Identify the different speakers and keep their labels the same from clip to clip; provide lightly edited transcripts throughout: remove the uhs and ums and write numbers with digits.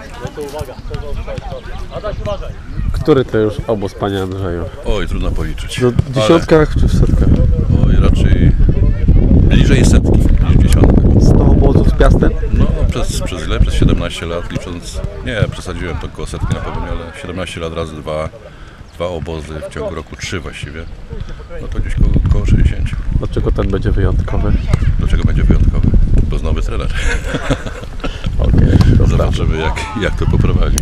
Speaker 1: Który to już obóz, panie Andrzeju?
Speaker 2: Oj, trudno policzyć.
Speaker 1: W dziesiątkach czy w setkach?
Speaker 2: Oj, raczej bliżej setki niż dziesiątek.
Speaker 1: 100 obozów z Piastem?
Speaker 2: No, przez 17 lat licząc, nie, przesadziłem to koło setki na pewno, ale 17 lat razy dwa obozy, w ciągu roku 3 właściwie, no to gdzieś koło 60.
Speaker 1: Dlaczego ten będzie wyjątkowy?
Speaker 2: Dlaczego będzie wyjątkowy? Bo jest nowy trener.
Speaker 1: Okay,
Speaker 2: zobaczymy jak to poprowadzi.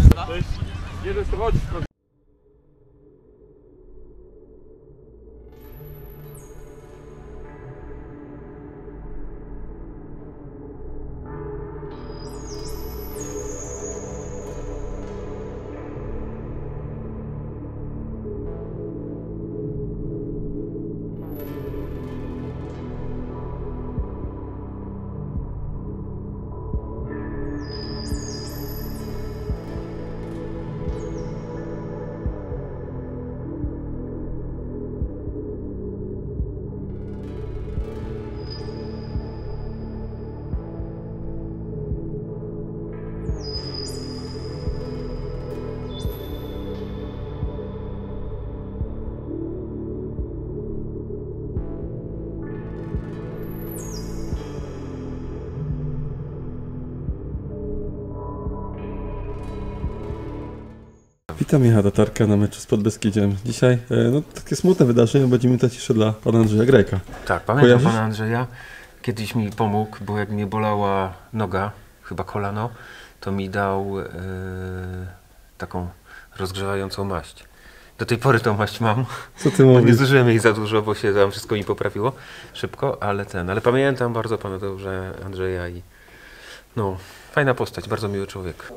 Speaker 3: Witam, Michał Tatarka na meczu z Podbeskidziem. Dzisiaj no, takie smutne wydarzenie, będzie minuta ciszy dla pana Andrzeja Grajka.
Speaker 4: Tak, pamiętam pana Andrzeja. Kiedyś mi pomógł, bo jak mnie bolała noga, chyba kolano, to mi dał taką rozgrzewającą maść. Do tej pory tą maść mam.
Speaker 3: Co ty mówisz?
Speaker 4: Nie zużyłem jej za dużo, bo się tam wszystko mi poprawiło szybko, ale pamiętam bardzo pana dobrze Andrzeja i no, fajna postać, bardzo miły człowiek.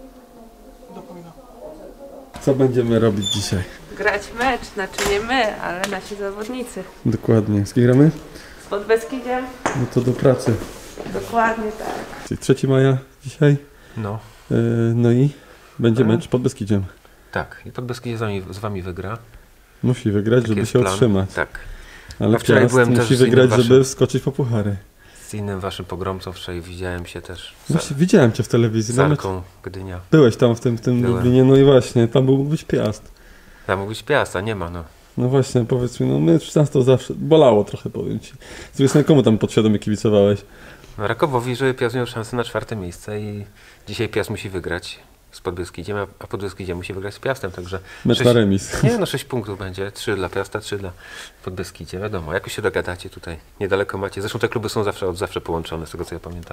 Speaker 3: Co będziemy robić dzisiaj?
Speaker 5: Grać mecz, znaczy nie my, ale nasi zawodnicy.
Speaker 3: Dokładnie. Z kim gramy?
Speaker 5: Z Podbeskidziem?
Speaker 3: No to do pracy.
Speaker 5: Dokładnie tak.
Speaker 3: Czyli 3 maja dzisiaj.
Speaker 4: No.
Speaker 3: No i będzie mecz pod Beskidziem.
Speaker 4: Tak, i Podbeskidzie z wami wygra.
Speaker 3: Musi wygrać,
Speaker 4: Taki
Speaker 3: żeby się
Speaker 4: plan.
Speaker 3: utrzymać.
Speaker 4: Tak.
Speaker 3: Ale
Speaker 4: wczoraj byłem
Speaker 3: musi
Speaker 4: też
Speaker 3: wygrać, żeby wskoczyć po puchary.
Speaker 4: Z innym waszym pogromcą wczoraj widziałem się też.
Speaker 3: Właśnie, widziałem cię w telewizji.
Speaker 4: Z Arką Gdynia.
Speaker 3: Byłeś tam w tym Lublinie, no i właśnie, tam mógł być Piast.
Speaker 4: Tam mógł być Piast, a nie ma, no.
Speaker 3: No właśnie, powiedz mi, no my nas to zawsze bolało trochę, powiem ci. Z drugiej strony, komu tam podświadomie kibicowałeś?
Speaker 4: No, Rakowowi, że Piast miał szansę na 4. miejsce i dzisiaj Piast musi wygrać z Podbeskidziem, a Podbeskidzie musi wygrać z Piastem, także...
Speaker 3: Mecz na remis.
Speaker 4: Nie, no 6 punktów będzie, 3 dla Piasta, 3 dla Podbeskidzia, wiadomo, jakoś się dogadacie tutaj, niedaleko macie, zresztą te kluby są od zawsze połączone, z tego co ja pamiętam.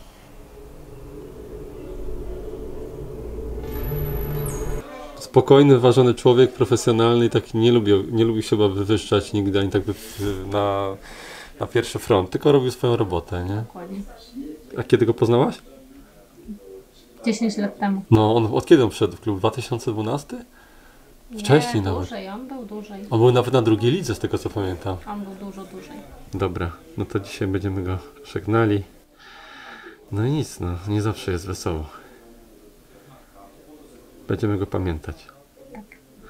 Speaker 1: Spokojny, ważony człowiek, profesjonalny i taki nie lubił się chyba wywyższać nigdy, ani tak na pierwszy front, tylko robił swoją robotę, nie?
Speaker 6: Dokładnie.
Speaker 1: A kiedy go poznałaś?
Speaker 6: 10 lat temu.
Speaker 1: No, od kiedy on wszedł w klub? 2012? Wcześniej nawet.
Speaker 6: Dłużej, on był dłużej.
Speaker 1: On był nawet na drugiej lidze, z tego co pamiętam.
Speaker 6: On był dużo dłużej.
Speaker 1: Dobra, no to dzisiaj będziemy go żegnali. No i nic, no, nie zawsze jest wesoło. Będziemy go pamiętać.
Speaker 6: Tak.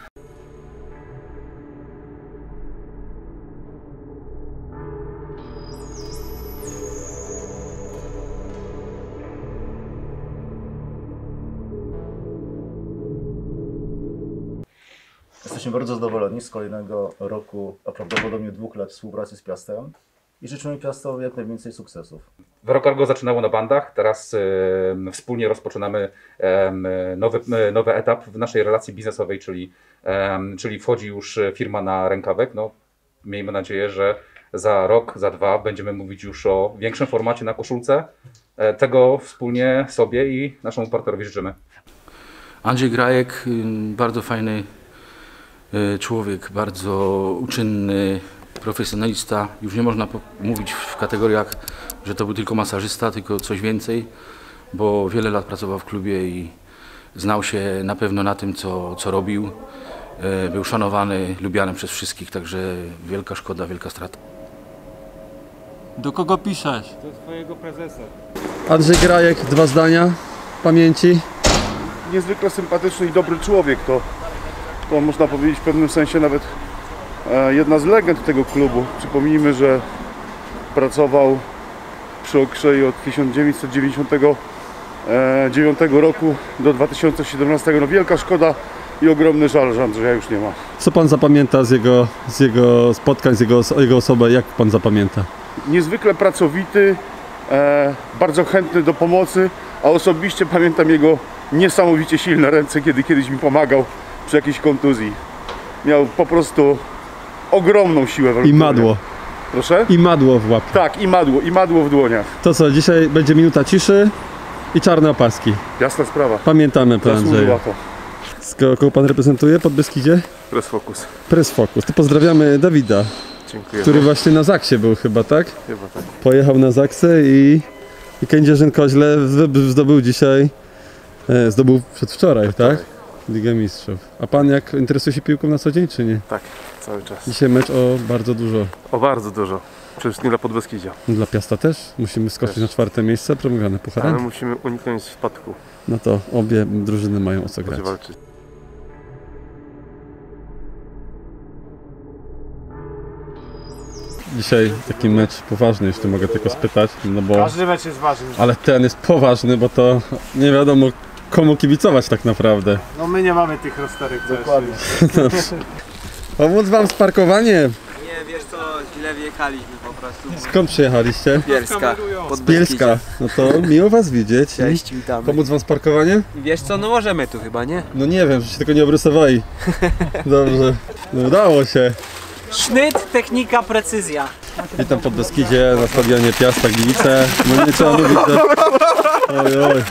Speaker 7: Jesteśmy bardzo zadowoleni z kolejnego roku, a prawdopodobnie 2 lat współpracy z Piastem i życzymy Piastowi jak najwięcej sukcesów.
Speaker 8: Verocargo zaczynało na bandach, teraz wspólnie rozpoczynamy nowy etap w naszej relacji biznesowej, czyli wchodzi już firma na rękawek. No, miejmy nadzieję, że za rok, za 2 będziemy mówić już o większym formacie na koszulce. Tego wspólnie sobie i naszemu partnerowi życzymy.
Speaker 9: Andrzej Grajek, bardzo fajny człowiek, bardzo uczynny, profesjonalista. Już nie można mówić w kategoriach, że to był tylko masażysta, tylko coś więcej, bo wiele lat pracował w klubie i znał się na pewno na tym, co robił. Był szanowany, lubiany przez wszystkich, także wielka szkoda, wielka strata.
Speaker 1: Do kogo piszesz?
Speaker 10: Do twojego prezesa.
Speaker 3: Andrzej Grajek, 2 zdania pamięci.
Speaker 11: Niezwykle sympatyczny i dobry człowiek, to można powiedzieć w pewnym sensie nawet jedna z legend tego klubu. Przypomnijmy, że pracował przy Okrzei od 1990 2009 roku do 2017. No wielka szkoda i ogromny żal, że Andrzeja już nie ma.
Speaker 3: Co pan zapamięta z jego spotkań, z jego osoby? Jak pan zapamięta?
Speaker 11: Niezwykle pracowity, bardzo chętny do pomocy, a osobiście pamiętam jego niesamowicie silne ręce, kiedy kiedyś mi pomagał przy jakiejś kontuzji. Miał po ogromną siłę w ręku.
Speaker 3: I madło.
Speaker 11: Proszę?
Speaker 3: I madło w łapie.
Speaker 11: Tak, i madło w dłoniach.
Speaker 3: To co, dzisiaj będzie minuta ciszy i czarne opaski.
Speaker 11: Jasna sprawa.
Speaker 3: Pamiętamy pan Andrzeja.
Speaker 11: Zasłużyła to.
Speaker 3: Kogo pan reprezentuje pod Beskidzie?
Speaker 11: Press Focus.
Speaker 3: Press Focus. To pozdrawiamy Dawida,
Speaker 11: Dziękuję.
Speaker 3: który właśnie na Zaksie był chyba, tak?
Speaker 11: Chyba tak.
Speaker 3: Pojechał na Zaksę i Kędzierzyn-Koźle zdobył przedwczoraj, tak? Ligę Mistrzów. A pan jak interesuje się piłką na co dzień, czy nie?
Speaker 11: Tak, cały czas.
Speaker 3: Dzisiaj mecz o bardzo dużo.
Speaker 11: O bardzo dużo. Przede wszystkim dla Podbeskidzia.
Speaker 3: Dla Piasta też. Musimy skoczyć na 4. miejsce, promowane pucharem.
Speaker 11: Ale musimy uniknąć spadku.
Speaker 3: No to obie drużyny mają o co grać.
Speaker 11: Walczyć.
Speaker 3: Dzisiaj taki mecz poważny, jeśli mogę tylko spytać, no bo...
Speaker 10: Każdy mecz jest ważny.
Speaker 3: Ale ten jest poważny, bo to nie wiadomo komu kibicować tak naprawdę.
Speaker 10: No my nie mamy tych rozterek.
Speaker 7: Dokładnie.
Speaker 3: Pomóc wam z parkowaniem?
Speaker 12: Nie, wiesz co, źle wjechaliśmy po prostu.
Speaker 3: Skąd przyjechaliście?
Speaker 12: Bielska.
Speaker 3: Z Bielska. No to miło was widzieć.
Speaker 12: Cześć, witamy.
Speaker 3: Pomóc wam z parkowaniem?
Speaker 12: Wiesz co, no możemy tu chyba, nie?
Speaker 3: No nie wiem, że się tylko nie obrysowali. Dobrze. No udało się.
Speaker 10: Sznyt, technika, precyzja.
Speaker 3: Witam pod Beskidzie na stadionie Piasta Gliwice. No nie trzeba mówić, że... Oj.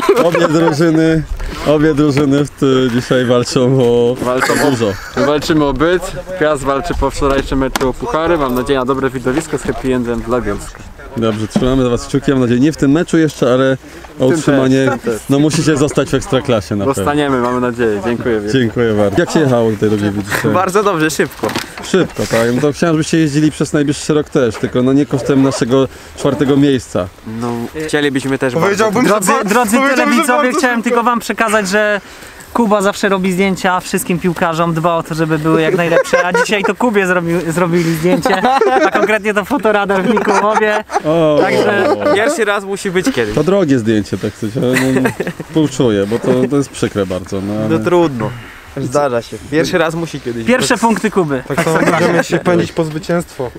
Speaker 3: Obie drużyny dzisiaj walczą o dużo.
Speaker 13: Walczymy o byt. Piast walczy po wczorajszym meczu o puchary. Mam nadzieję na dobre widowisko z happy endem dla Bielska.
Speaker 3: Dobrze, trzymamy za was kciuki, mam nadzieję, nie w tym meczu jeszcze, ale o utrzymanie, no musicie zostać w Ekstraklasie na pewno.
Speaker 13: Zostaniemy, mamy nadzieję. Dziękuję wielce.
Speaker 3: Dziękuję bardzo. Jak się jechało tutaj do Gliwic dzisiaj?
Speaker 12: Bardzo dobrze, szybko.
Speaker 3: Szybko, tak? No to chciałem, żebyście jeździli przez najbliższy rok też, tylko no nie kosztem naszego 4. miejsca.
Speaker 12: No, chcielibyśmy też
Speaker 10: Powiedziałbym, drodzy telewidzowie, chciałem tylko wam przekazać, że Kuba zawsze robi zdjęcia wszystkim piłkarzom, dba o to, żeby były jak najlepsze, a dzisiaj to Kubie zrobili zdjęcie, a konkretnie to fotoradar w Mikołowie. Także
Speaker 12: pierwszy raz musi być kiedyś.
Speaker 3: To drogie zdjęcie, tak coś, ale no, współczuję, bo to jest przykre bardzo. No, ale...
Speaker 12: No trudno. Zdarza się. Pierwszy raz musi kiedyś.
Speaker 10: Pierwsze punkty Kuby.
Speaker 14: Tak samo będziemy się pędzić po zwycięstwo.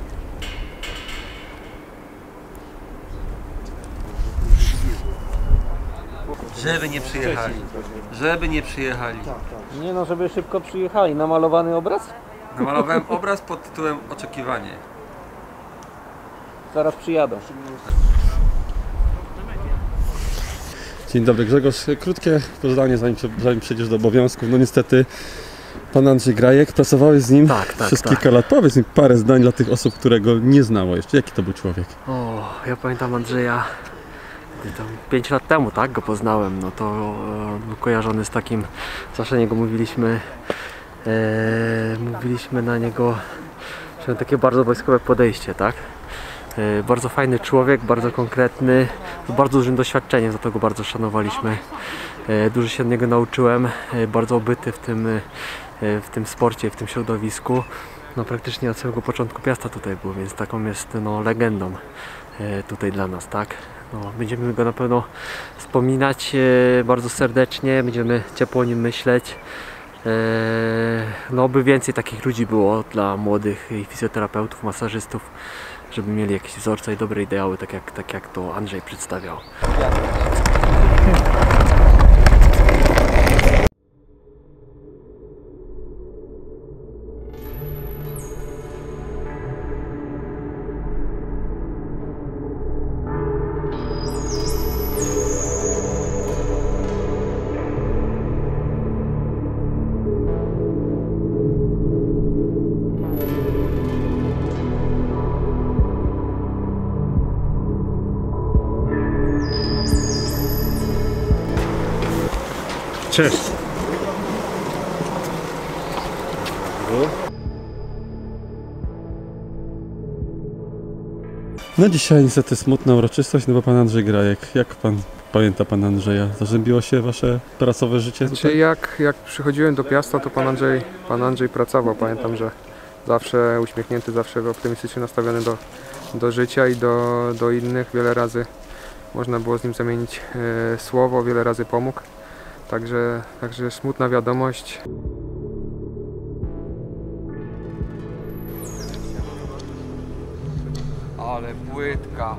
Speaker 15: Żeby nie przyjechali. Żeby nie przyjechali.
Speaker 10: Nie no, żeby szybko przyjechali. Namalowany obraz?
Speaker 15: Namalowałem obraz pod tytułem Oczekiwanie.
Speaker 10: Zaraz przyjadą.
Speaker 3: Dzień dobry Grzegorz, krótkie pozdanie zanim przejdziesz do obowiązków. No niestety pan Andrzej Grajek, pracowałeś z nim przez kilka lat. Powiedz mi parę zdań dla tych osób, które go nie znało jeszcze. Jaki to był człowiek?
Speaker 16: O, ja pamiętam Andrzeja tam 5 lat temu, tak, go poznałem. No to był kojarzony z takim, zawsze niego mówiliśmy na niego, że takie bardzo wojskowe podejście, tak? Bardzo fajny człowiek, bardzo konkretny, z bardzo dużym doświadczeniem, za to go bardzo szanowaliśmy. Dużo się od niego nauczyłem, bardzo obyty w tym sporcie, w tym środowisku. No praktycznie od samego początku Piasta tutaj był, więc taką jest no, legendą tutaj dla nas, tak? No, będziemy go na pewno wspominać bardzo serdecznie, będziemy ciepło o nim myśleć. No by więcej takich ludzi było dla młodych i fizjoterapeutów, masażystów, żeby mieli jakieś wzorce i dobre ideały, tak jak to Andrzej przedstawiał.
Speaker 14: Cześć.
Speaker 3: No dzisiaj niestety smutna uroczystość, no bo pan Andrzej Grajek. Jak pan pamięta pana Andrzeja? Zarzębiło się wasze pracowe życie tutaj?
Speaker 13: Znaczy, jak przychodziłem do Piasta, to pan Andrzej pracował. Pamiętam, że zawsze uśmiechnięty, zawsze optymistycznie nastawiony do życia i do innych. Wiele razy
Speaker 17: Można było z nim zamienić słowo, wiele razy pomógł. Także smutna wiadomość.
Speaker 12: Ale płytka.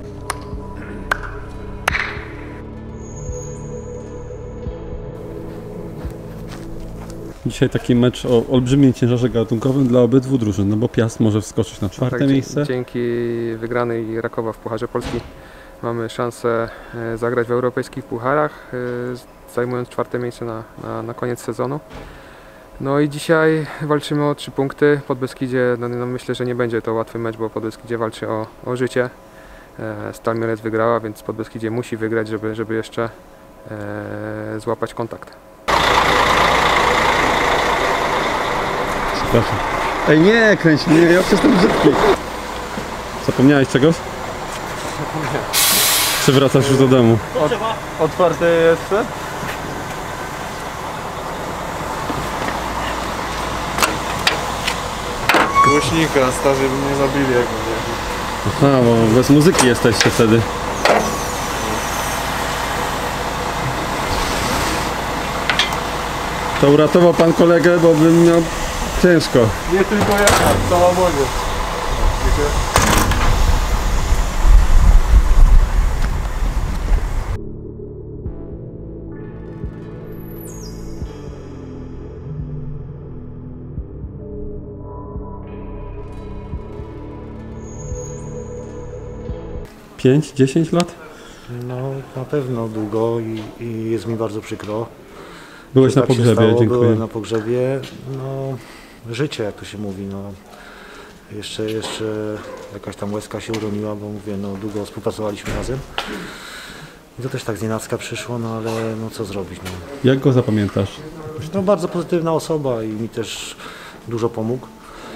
Speaker 3: Dzisiaj taki mecz o olbrzymim ciężarze gatunkowym dla obydwu drużyn, no bo Piast może wskoczyć na czwarte miejsce.
Speaker 17: Dzięki wygranej Rakowa w Pucharze Polski mamy szansę zagrać w europejskich pucharach, zajmując czwarte miejsce na koniec sezonu. No i dzisiaj walczymy o 3 punkty. Podbeskidzie, no myślę, że nie będzie to łatwy mecz, bo Podbeskidzie walczy o życie. Stal Mielec wygrała, więc Podbeskidzie musi wygrać, żeby jeszcze złapać kontakt.
Speaker 3: Przepraszam. Ej, nie kręć mnie, ja jestem brzydki. Zapomniałeś czegoś? Czy wracasz już do domu?
Speaker 14: Otwarte jeszcze? Głośnika, starzy by mnie zabili jak mnie.
Speaker 3: Aha, bo bez muzyki jesteście wtedy. To uratował pan kolegę, bo bym miał ciężko.
Speaker 14: Nie tylko ja, cała młodzież.
Speaker 3: Pięć, 10 lat?
Speaker 18: No na pewno długo i jest mi bardzo przykro.
Speaker 3: Byłeś na
Speaker 18: tak się
Speaker 3: pogrzebie,
Speaker 18: stało.
Speaker 3: dziękuję.
Speaker 18: Byłem na pogrzebie, no życie jak to się mówi, no jeszcze jakaś tam łezka się uroniła, bo mówię, no długo współpracowaliśmy razem. I to też tak znienacka przyszło, no ale no co zrobić, no.
Speaker 3: Jak go zapamiętasz?
Speaker 18: No bardzo pozytywna osoba i mi też dużo pomógł.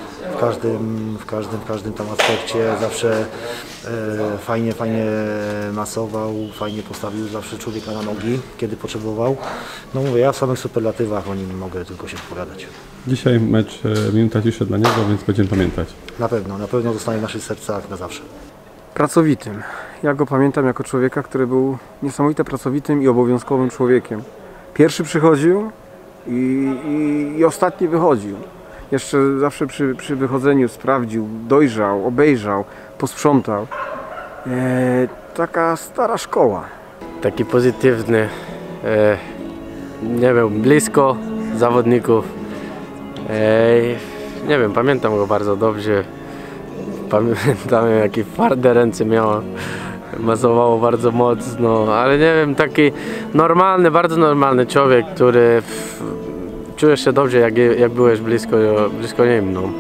Speaker 18: W każdym tam aspekcie zawsze fajnie masował, fajnie postawił zawsze człowieka na nogi, kiedy potrzebował. No mówię, ja w samych superlatywach o nim mogę tylko się wypowiadać.
Speaker 3: Dzisiaj mecz minuta ciszy dla niego, więc będziemy pamiętać.
Speaker 18: Na pewno zostanie w naszych sercach na zawsze.
Speaker 19: Pracowitym. Ja go pamiętam jako człowieka, który był niesamowicie pracowitym i obowiązkowym człowiekiem. Pierwszy przychodził i ostatni wychodził. Jeszcze zawsze przy wychodzeniu sprawdził, dojrzał, obejrzał, posprzątał. Taka stara szkoła.
Speaker 16: Taki pozytywny, nie wiem, blisko zawodników. Nie wiem, pamiętam go bardzo dobrze. Pamiętam, jakie twarde ręce miał. Masowało bardzo mocno, ale nie wiem, taki normalny, bardzo normalny człowiek, który czujesz się dobrze, jak byłeś blisko nim. No.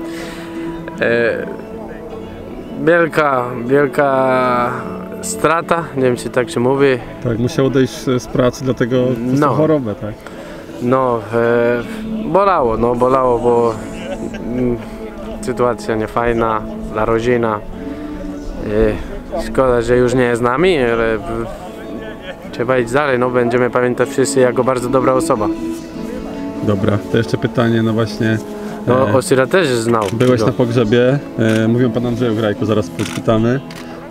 Speaker 16: Wielka strata, nie wiem czy tak się mówi.
Speaker 3: Tak, musiał odejść z pracy, dlatego no. Chorobę, tak?
Speaker 16: No, bolało, bo sytuacja niefajna dla rodziny. Szkoda, że już nie jest z nami, ale trzeba iść dalej, no będziemy pamiętać wszyscy jako bardzo dobra osoba.
Speaker 3: Dobra, to jeszcze pytanie, no właśnie.
Speaker 16: No, Osira też znał.
Speaker 3: Byłeś na pogrzebie, mówią pan Andrzeju Grajku, zaraz pytamy.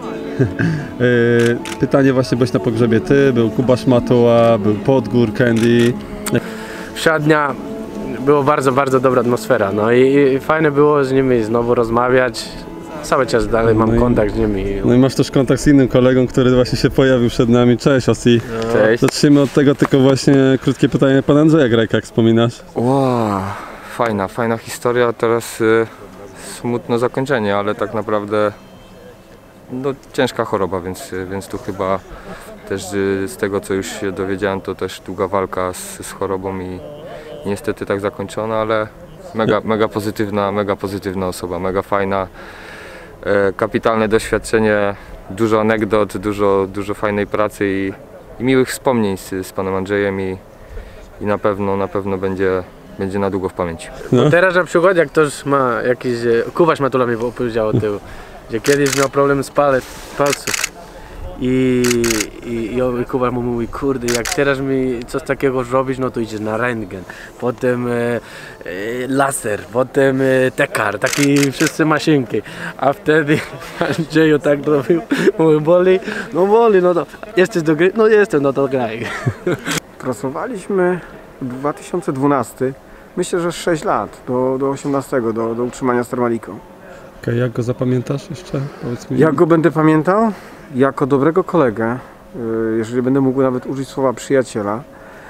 Speaker 3: Pytanie właśnie, byłeś na pogrzebie ty, był Kuba Szmatuła, był Podgór, Candy.
Speaker 16: Wszadnia, była bardzo dobra atmosfera, no i fajne było z nimi znowu rozmawiać. Cały czas dalej mam kontakt z nimi.
Speaker 3: No i masz też kontakt z innym kolegą, który właśnie się pojawił przed nami. Cześć Osi.
Speaker 16: Cześć.
Speaker 3: Zacznijmy od tego, tylko właśnie krótkie pytanie pana Andrzeja Grajka, jak wspominasz?
Speaker 20: Wow, fajna historia, teraz smutne zakończenie, ale tak naprawdę no, ciężka choroba, więc tu chyba też z tego co już się dowiedziałem, to też długa walka z chorobą i niestety tak zakończona, ale mega pozytywna osoba, mega fajna. Kapitalne doświadczenie, dużo anegdot, dużo fajnej pracy i miłych wspomnień z panem Andrzejem i na pewno będzie na długo w pamięci.
Speaker 16: No. Teraz na przykład jak ktoś ma jakiś, Kuba Szmatula mi opowiedział o tym, że kiedyś miał problem z palców i I Kuba mu mówi, kurde, jak teraz mi coś takiego zrobić, no to idziesz na rentgen, potem laser, potem tekar, takie wszyscy maszynki. A wtedy Andrzeju tak robił, mówi, boli, no to jesteś do gry, no jestem, no to graj.
Speaker 19: Pracowaliśmy w 2012, myślę, że 6 lat, do 18, do utrzymania z Termaliką.
Speaker 3: Okay, jak go zapamiętasz jeszcze? Powiedz mi.
Speaker 19: Jak go będę pamiętał? Jako dobrego kolegę, jeżeli będę mógł nawet użyć słowa przyjaciela,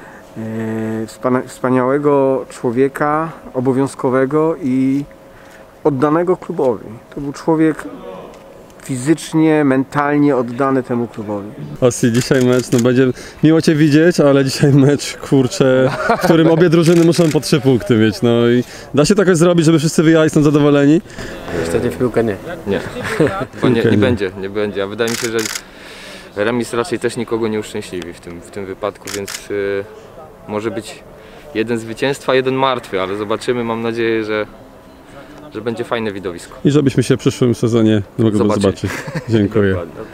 Speaker 19: wspaniałego człowieka, obowiązkowego i oddanego klubowi. To był człowiek fizycznie, mentalnie oddany temu klubowi.
Speaker 3: Osi, dzisiaj mecz, no będzie miło Cię widzieć, ale dzisiaj mecz, kurczę, w którym obie drużyny muszą po 3 punkty mieć, no i da się to jakoś zrobić, żeby wszyscy wyjechali, są zadowoleni?
Speaker 16: Niestety w piłkę nie.
Speaker 20: Nie, nie będzie, a wydaje mi się, że remis raczej też nikogo nie uszczęśliwi w tym wypadku, więc może być jeden zwycięstwa, jeden martwy, ale zobaczymy, mam nadzieję, że będzie fajne widowisko.
Speaker 3: I żebyśmy się w przyszłym sezonie mogli zobaczyć. Dziękuję.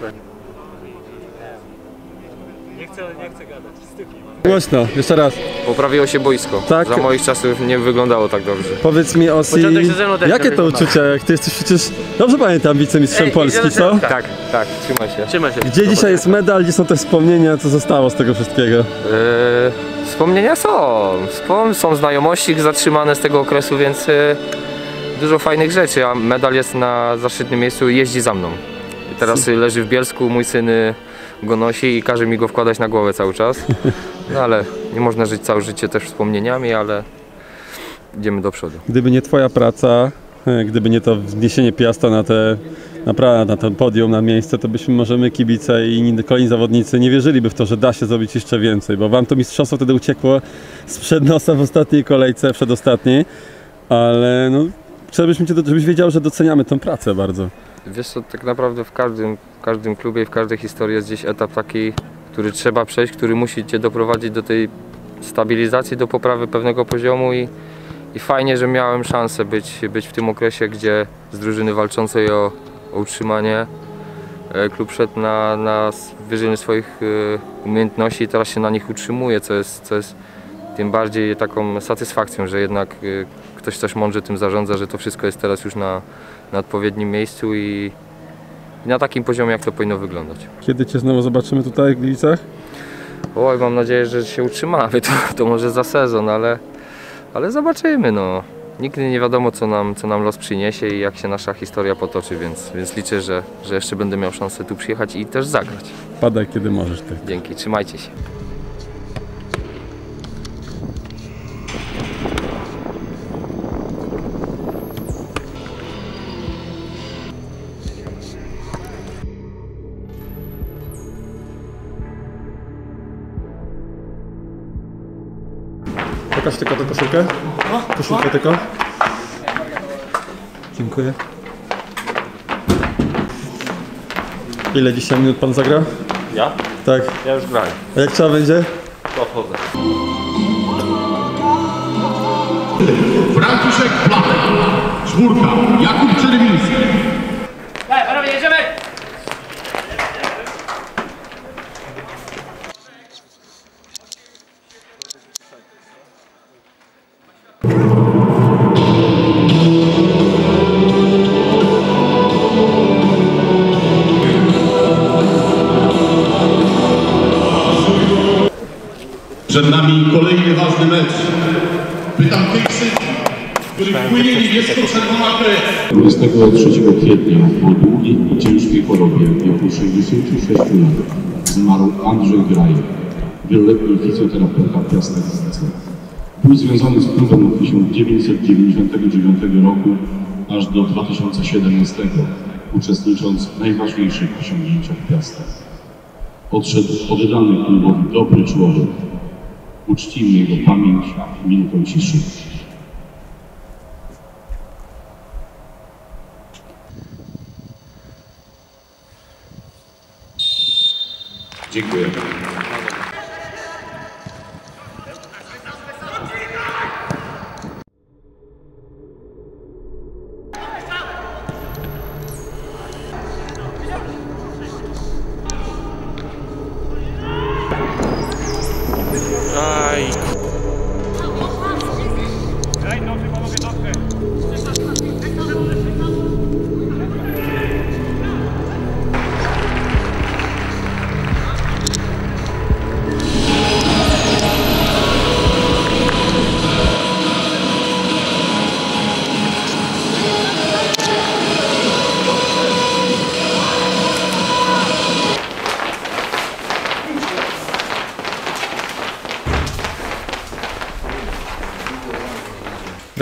Speaker 10: Nie chcę gadać.
Speaker 3: Głośno, jeszcze raz.
Speaker 20: Poprawiło się boisko. Tak? Za moich czasów nie wyglądało tak dobrze.
Speaker 3: Powiedz mi, Osi, jakie to uczucie, jak Ty jesteś przecież, dobrze pamiętam, wicemistrzem Polski, co?
Speaker 20: Tak, trzymaj się.
Speaker 3: Gdzie dzisiaj jest medal, gdzie są te wspomnienia, co zostało z tego wszystkiego?
Speaker 20: Wspomnienia są znajomości zatrzymane z tego okresu, więc dużo fajnych rzeczy, a medal jest na zaszczytnym miejscu i jeździ za mną. I teraz leży w Bielsku, mój syn go nosi i każe mi go wkładać na głowę cały czas. No ale nie można żyć całe życie też wspomnieniami, ale idziemy do przodu.
Speaker 3: Gdyby nie Twoja praca, gdyby nie to wniesienie Piasta na ten podium, na miejsce, to byśmy może my kibice i kolejni zawodnicy nie wierzyliby w to, że da się zrobić jeszcze więcej, bo Wam to mistrzostwo wtedy uciekło sprzed nosa w ostatniej kolejce, przedostatniej, ale no, żebyś wiedział, że doceniamy tę pracę bardzo.
Speaker 20: Wiesz co, tak naprawdę w każdym klubie i w każdej historii jest gdzieś etap taki, który trzeba przejść, który musi Cię doprowadzić do tej stabilizacji, do poprawy pewnego poziomu i fajnie, że miałem szansę być w tym okresie, gdzie z drużyny walczącej o utrzymanie klub szedł na wyżyny swoich umiejętności i teraz się na nich utrzymuje, co jest tym bardziej taką satysfakcją, że jednak ktoś też mądrze tym zarządza, że to wszystko jest teraz już na odpowiednim miejscu i na takim poziomie, jak to powinno wyglądać.
Speaker 3: Kiedy Cię znowu zobaczymy tutaj w Gliwicach?
Speaker 20: Oj, mam nadzieję, że się utrzymamy, to może za sezon, ale zobaczymy. No. Nigdy nie wiadomo, co nam los przyniesie i jak się nasza historia potoczy, więc liczę, że jeszcze będę miał szansę tu przyjechać i też zagrać.
Speaker 3: Padaj, kiedy możesz. Ty.
Speaker 20: Dzięki, trzymajcie się.
Speaker 3: Pokaż tylko tę koszulkę. Koszulkę tylko. Dziękuję. Ile dzisiaj minut Pan zagra?
Speaker 21: Ja?
Speaker 3: Tak.
Speaker 21: Ja już grałem.
Speaker 3: A jak trzeba będzie?
Speaker 21: To odchodzę.
Speaker 22: Franciszek Platek, czwórka, Jakub Czerwiński.
Speaker 10: Daj, panowie, jedziemy!
Speaker 22: Przed nami kolejny ważny mecz. Pytam tych sędziów, których wpłynie niebiesko-czerwona krew.
Speaker 23: 23 kwietnia po długiej i ciężkiej chorobie w wieku 66 lat zmarł Andrzej Grajek, wieloletni fizjoterapeuta Piasta Gliwice. Był związany z klubem od 1999 roku aż do 2017, uczestnicząc w najważniejszych osiągnięciach Piasta. Odszedł oddany klubowi dobry człowiek. Uczcijmy jego pamięć minutą ciszy. Dziękuję.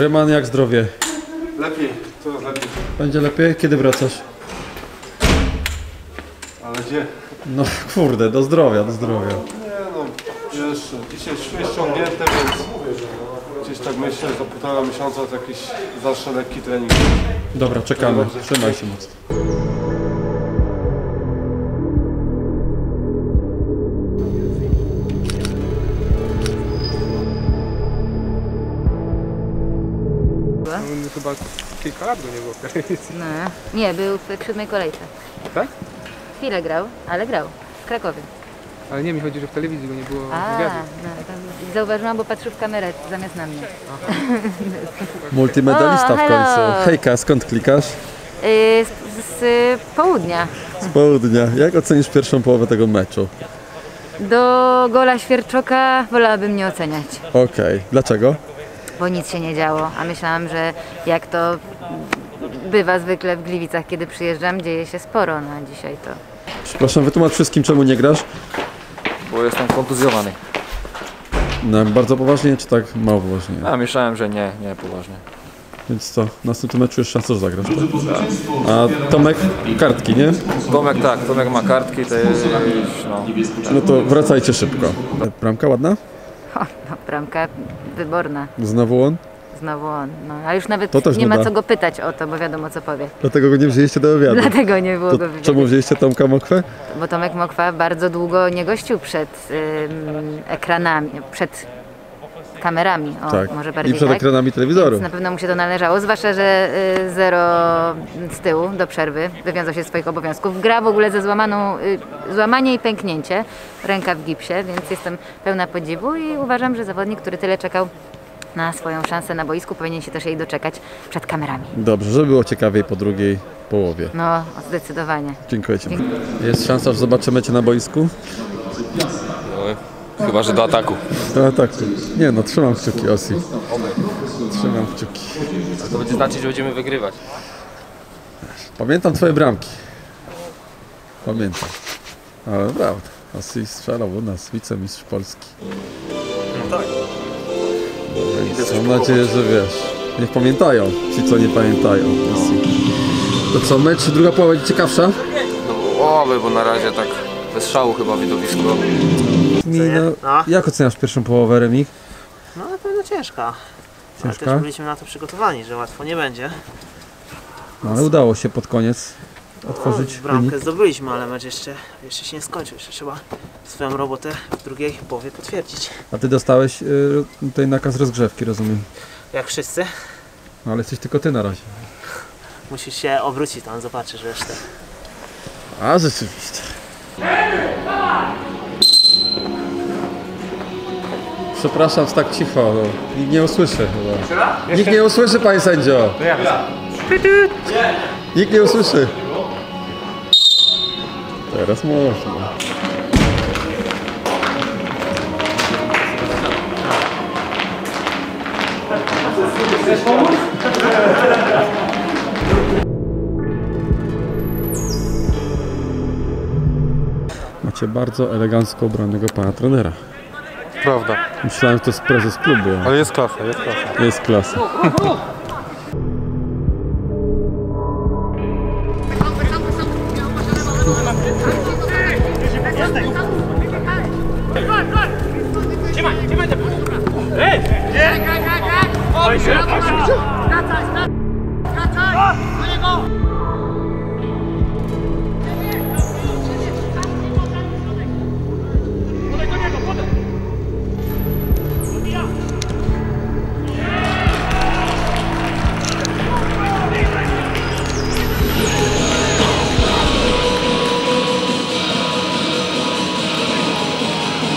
Speaker 3: Reman, jak zdrowie?
Speaker 14: Lepiej, coraz lepiej.
Speaker 3: Będzie lepiej? Kiedy wracasz?
Speaker 14: Ale gdzie?
Speaker 3: No kurde, do zdrowia, do zdrowia.
Speaker 14: Nie no, wiesz, dzisiaj szły ściągnięte, więc gdzieś tak myślę, za 1,5 miesiąca to jakiś zawsze lekki trening.
Speaker 3: Dobra, czekamy. Trzymaj się mocno.
Speaker 17: Chyba kilka lat go nie było w telewizji.
Speaker 2: No, nie, był w 7. kolejce.
Speaker 17: Tak?
Speaker 2: Chwilę grał, ale grał. W Krakowie.
Speaker 17: Ale nie, mi chodzi, że w telewizji go nie było
Speaker 2: A,
Speaker 17: wywiadu.
Speaker 2: no, zauważyłam, bo patrzył w kamerę zamiast na mnie.
Speaker 3: Multimedalista
Speaker 2: O,
Speaker 3: w
Speaker 2: hello.
Speaker 3: końcu. Hejka, skąd klikasz?
Speaker 2: Z południa.
Speaker 3: Z południa. Jak ocenisz pierwszą połowę tego meczu?
Speaker 2: Do gola Świerczoka wolałabym nie oceniać,
Speaker 3: Okej. Dlaczego?
Speaker 2: bo nic się nie działo. A myślałam, że jak to bywa zwykle w Gliwicach, kiedy przyjeżdżam, dzieje się sporo. No a dzisiaj to...
Speaker 3: Przepraszam, wytłumacz wszystkim, czemu nie grasz?
Speaker 5: Bo jestem kontuzjowany.
Speaker 3: No, bardzo poważnie, czy tak mało poważnie?
Speaker 5: A myślałem, że nie poważnie.
Speaker 3: Więc co, w następnym meczu już szansę zagrasz, tak? A Tomek kartki, nie?
Speaker 5: Tomek tak, Tomek ma kartki, to jest no.
Speaker 3: No to wracajcie szybko. Bramka ładna?
Speaker 2: O, no, bramka wyborna.
Speaker 3: Znowu on?
Speaker 2: Znowu on. No, a już nawet
Speaker 3: To też
Speaker 2: nie ma
Speaker 3: nuda.
Speaker 2: co go pytać o to, bo wiadomo co powie.
Speaker 3: Dlatego go nie wzięliście do wywiadu.
Speaker 2: Dlatego nie było
Speaker 3: To
Speaker 2: go wywiadu.
Speaker 3: czemu wzięliście Tomka Mokwę?
Speaker 2: Bo Tomek Mokwa bardzo długo nie gościł przed ekranami, przed kamerami, o,
Speaker 3: Tak.
Speaker 2: może bardziej
Speaker 3: I przed
Speaker 2: tak?
Speaker 3: ekranami telewizorów.
Speaker 2: Więc na pewno mu się to należało, zwłaszcza, że zero z tyłu do przerwy, wywiązał się z swoich obowiązków. Gra w ogóle ze złamanie i pęknięcie, ręka w gipsie, więc jestem pełna podziwu i uważam, że zawodnik, który tyle czekał na swoją szansę na boisku, powinien się też jej doczekać przed kamerami.
Speaker 3: Dobrze, żeby było ciekawiej po drugiej połowie.
Speaker 2: No, zdecydowanie.
Speaker 3: Dziękuję Ci. Jest szansa, że zobaczymy Cię na boisku?
Speaker 5: Chyba, że do ataku.
Speaker 3: Do ataku. Nie no, trzymam kciuki, Osi. Trzymam kciuki.
Speaker 5: To będzie znaczyć, że będziemy wygrywać.
Speaker 3: Pamiętam Twoje bramki. Pamiętam. Ale prawda. Osi strzelał u nas, wicemistrz Polski.
Speaker 5: No tak.
Speaker 3: Więc mam nadzieję, że wiesz. Niech pamiętają, ci co nie pamiętają. Osi. To co, mecz druga połowa będzie ciekawsza?
Speaker 5: No bo na razie tak bez szału chyba widowisko.
Speaker 3: Jak oceniasz pierwszą połowę, Remik?
Speaker 21: No na pewno ciężka. Ale
Speaker 3: Ciężka?
Speaker 21: też byliśmy na to przygotowani, że łatwo nie będzie.
Speaker 3: No, ale udało się pod koniec otworzyć
Speaker 21: Bramkę
Speaker 3: wynik.
Speaker 21: zdobyliśmy, ale mecz jeszcze się nie skończył. Jeszcze trzeba swoją robotę w drugiej połowie potwierdzić.
Speaker 3: A Ty dostałeś tutaj nakaz rozgrzewki, rozumiem?
Speaker 21: Jak wszyscy.
Speaker 3: No ale jesteś tylko Ty na razie.
Speaker 21: Musisz się obrócić tam, zobaczysz resztę.
Speaker 3: A rzeczywiście. Przepraszam, tak cicho, no. Nikt nie usłyszy chyba. Nikt nie usłyszy, panie sędzio. Nikt nie usłyszy. Teraz można. Macie bardzo elegancko ubranego pana trenera.
Speaker 14: Prawda.
Speaker 3: Myślałem, że to jest prezes klubu.
Speaker 14: Ale jest klasa, jest klasa.
Speaker 3: Jest klasa.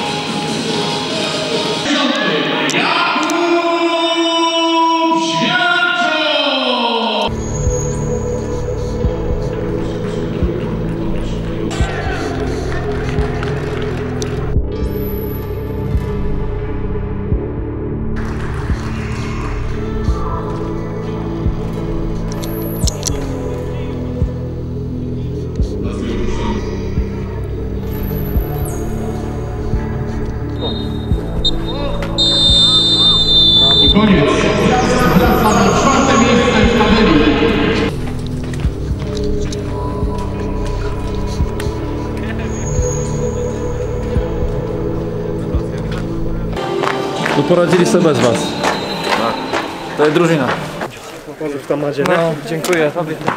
Speaker 22: Jakub Świat!
Speaker 3: No poradzili sobie bez was.
Speaker 4: To jest drużyna.
Speaker 6: Może w tamadzie,
Speaker 10: No, dziękuję.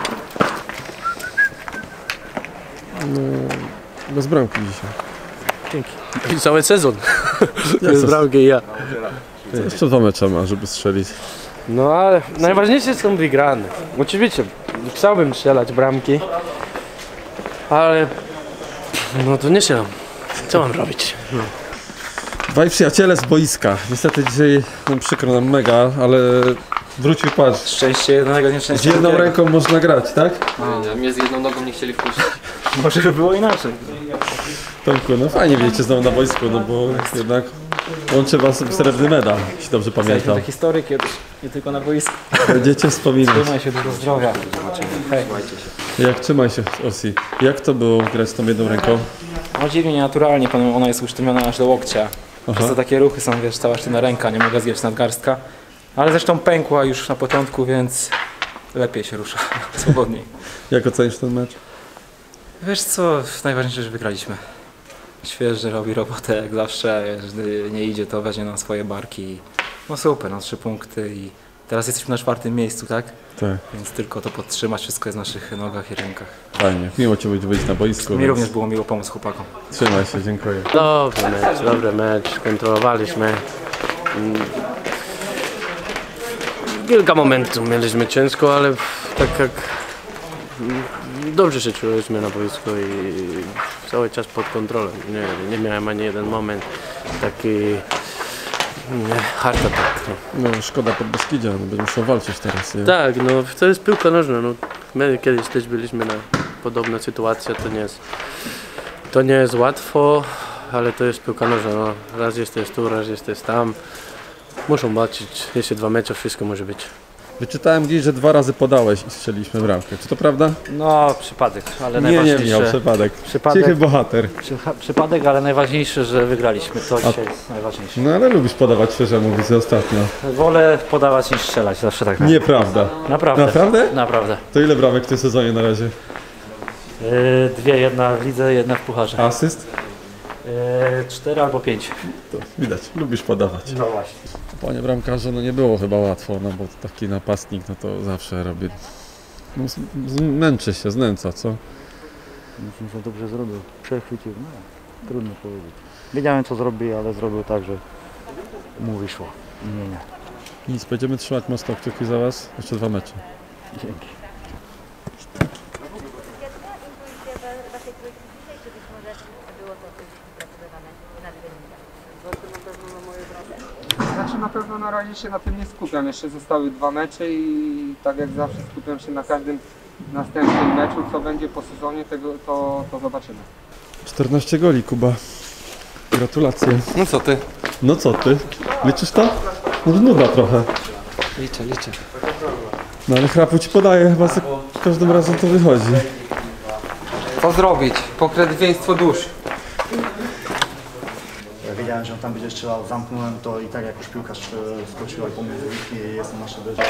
Speaker 3: No, bez bramki dzisiaj.
Speaker 6: Dzięki. I cały sezon.
Speaker 3: Jak
Speaker 6: Bez
Speaker 3: to-
Speaker 6: bramki i ja.
Speaker 3: Jeszcze 2 mecze ma, żeby strzelić.
Speaker 6: No ale najważniejsze są wygrane. Oczywiście chciałbym strzelać bramki, ale no to nie strzelam. Co mam robić? No.
Speaker 3: Dwaj przyjaciele z boiska. Niestety dzisiaj przykro nam mega, ale wrócił patrz.
Speaker 4: Szczęście jednego,
Speaker 3: Z
Speaker 4: nieszczęście
Speaker 3: jedną
Speaker 4: drugiego.
Speaker 3: ręką można grać, tak?
Speaker 20: Nie, mnie z jedną nogą nie chcieli wpuścić.
Speaker 4: Może by było inaczej.
Speaker 3: Tomku, no fajnie wiecie znowu na boisku, no bo jednak łączy was srebrny medal, jeśli dobrze pamiętam.
Speaker 4: Do historii kiedyś, nie tylko na boisku.
Speaker 3: Będziecie wspominać.
Speaker 4: Trzymaj się, dużo zdrowia. Hej.
Speaker 3: Jak trzymaj się, Osi. Jak to było grać z tą jedną ręką?
Speaker 4: No dziwnie, nienaturalnie, ona jest usztywniona aż do łokcia. Przez to takie ruchy są, wiesz, cała sztywna ręka, nie mogę zjeść nadgarstka. Ale zresztą pękła już na początku, więc lepiej się rusza, swobodniej.
Speaker 3: Jak ocenisz ten mecz?
Speaker 4: Wiesz co, najważniejsze, że wygraliśmy. Świeży robi robotę jak zawsze, gdy nie idzie, to weźmie na swoje barki. No super, no 3 punkty i teraz jesteśmy na 4. miejscu, tak?
Speaker 3: Tak.
Speaker 4: Więc tylko to podtrzymać, wszystko jest w naszych nogach i rękach.
Speaker 3: Fajnie, miło Cię być na boisku.
Speaker 4: Mi
Speaker 3: więc
Speaker 4: również było miło pomóc chłopakom.
Speaker 3: Trzymaj się, dziękuję.
Speaker 6: Dobry mecz, kontrolowaliśmy. Kilka momentów mieliśmy ciężko, ale tak jak dobrze się czuliśmy na boisku i cały czas pod kontrolą. Nie miałem ani jeden moment taki hard attack.
Speaker 3: No szkoda pod Beskidzia, no będzie musiał walczyć teraz. Nie?
Speaker 6: Tak, no to jest piłka nożna. No, my kiedyś też byliśmy na podobna sytuacja, to nie jest łatwo, ale to jest piłka nożna. No. Raz jesteś tu, raz jesteś tam. Muszą walczyć, jeszcze 2 mecze, wszystko może być.
Speaker 3: Wyczytałem gdzieś, że 2 razy podałeś i strzeliśmy bramkę. Czy to prawda?
Speaker 4: No, przypadek, ale
Speaker 3: Nie miał przypadek. Cichy bohater.
Speaker 4: Przypadek, ale najważniejsze, że wygraliśmy. To dzisiaj jest najważniejsze.
Speaker 3: No ale lubisz podawać świeżemu, widzę ostatnio.
Speaker 4: Wolę podawać niż strzelać, zawsze tak.
Speaker 3: Nieprawda.
Speaker 4: Naprawdę.
Speaker 3: Naprawdę?
Speaker 4: Naprawdę.
Speaker 3: To ile bramek w tym sezonie na razie?
Speaker 4: 2, jedna w lidze, jedna w pucharze.
Speaker 3: Asyst?
Speaker 4: 4 albo 5.
Speaker 3: To widać, lubisz podawać.
Speaker 4: No właśnie.
Speaker 3: Panie bramkarzu, no nie było chyba łatwo, no bo taki napastnik, no to zawsze robi... No, męczy się, znęca, co?
Speaker 8: Myślę, że dobrze zrobił. Przechwycił, no trudno powiedzieć. Wiedziałem co zrobi, ale zrobił tak, że mu wyszło. Nie.
Speaker 3: Nic, będziemy trzymać mocno kciuki za was. Jeszcze 2 mecze.
Speaker 8: Dzięki.
Speaker 17: Znaczy na pewno na razie się na tym nie skupiam. Jeszcze zostały 2 mecze i tak jak zawsze skupiam się na każdym następnym meczu. Co będzie po sezonie, to zobaczymy.
Speaker 3: 14 goli, Kuba. Gratulacje.
Speaker 13: No co ty?
Speaker 3: No co ty? Liczysz to? Może nuda trochę.
Speaker 13: Liczę.
Speaker 3: No ale Chrapu ci podaje, chyba za każdym razem to wychodzi.
Speaker 13: Co zrobić? Pokrewieństwo dusz.
Speaker 7: Ja wiedziałem, że on tam będzie strzelał, zamknąłem to i tak jak już piłka skoczyła i pomiędzy nich i jestem na szybie.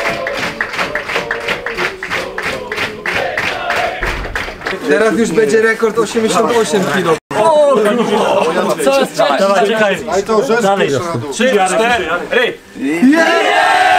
Speaker 13: Teraz już będzie rekord 88 kg.
Speaker 10: Co jest? Czekaj.
Speaker 7: Ale to rzecz
Speaker 10: dalej.
Speaker 5: 3, 4,
Speaker 10: Yeah!